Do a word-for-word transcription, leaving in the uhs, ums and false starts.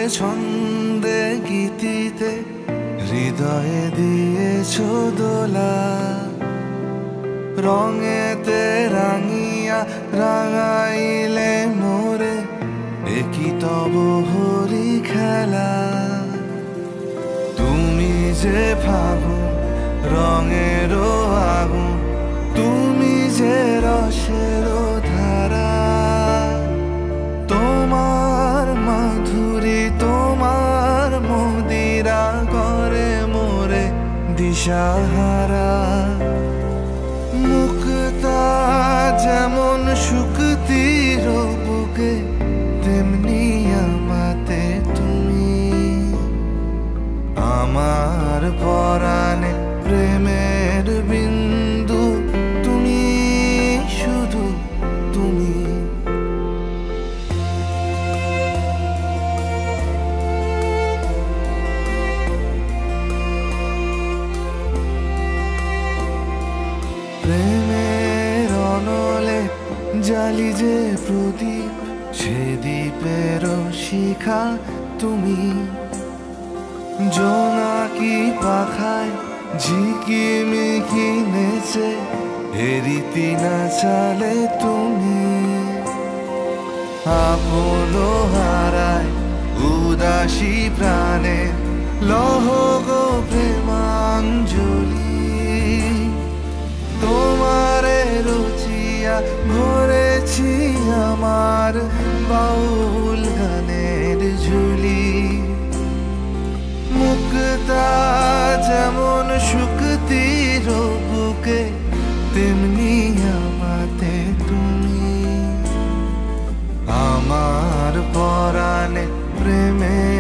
ছন্দে গীতিতে হৃদয়ে দিয়েছো দোলা, রঙেতে রাঙিয়া রাঙাইলে মোরে একই তব হরি খেলা। তুমি যে ফাগুন রঙেরও আগুন, তুমি যে রসেরও ধারা, তোমার মাধুরী তোমার মদিরা করে মোরে দিশাহারা। মুক্তা যেমন শুকতির বুকে, তেমনি আমাতে তুমি। আমার পরাণে প্রেমের বিন্দু তুমি, শুধু তুমি। প্রেমের অনলে জালি যে প্রদীপ, সে দ্বীপের শিখা তুমি। জোনাকি পাখায় ঝিকিমিকি নেচে এরিতি না চালে তুমি। আপন হারায় উদাসী প্রাণে লহ গো প্রেমাঞ্জলি। তোমারে রুচিয়া ভরেছি আমার বাউল গানের ঝুলি। মুক্তা যেমন শুকতির বুকে, তেমনি আমাতে তুমি। আমার পরাণে প্রেমে